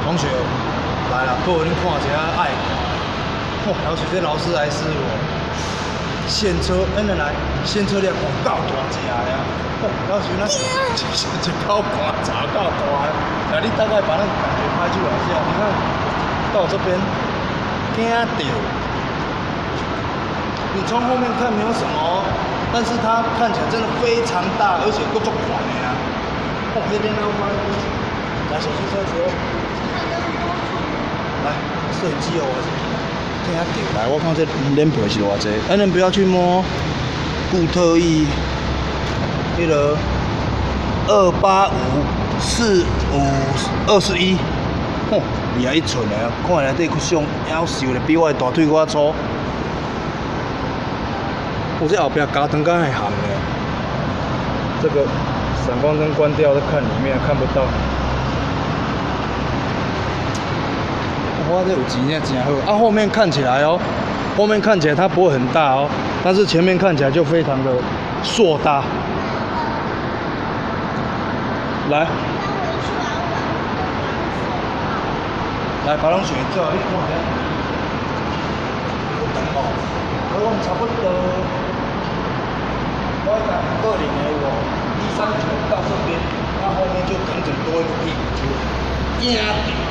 同学，来了，各位恁看一下爱。哇，老师这劳斯莱斯哦，现车，来，现车辆哦，够大只的啊！哦，老师那一口盘查够大的，那你大概把那个感觉拍出来一下，你看到这边，惊到。你从后面看没有什么，但是它看起来真的非常大，而且够足宽的啊！哦，那边老板，来手机车子哦，来摄影机哦，听下掉。来，我看这脸皮是偌济，恁不要去摸固特异，那个2854521，吼，2一寸的，看内底上夭寿的，比我的大腿骨粗。我这后边加灯杆还含呢，这个闪光灯关掉，再看里面看不到。哇，这有钱真好啊！后面看起来哦，后面看起来它不会很大哦，但是前面看起来就非常的硕大。来，来，把拢选做，你看下。有灯哦，我讲差不多。我讲20的第3球到这边，它后面就整整多一个屁股，就压顶。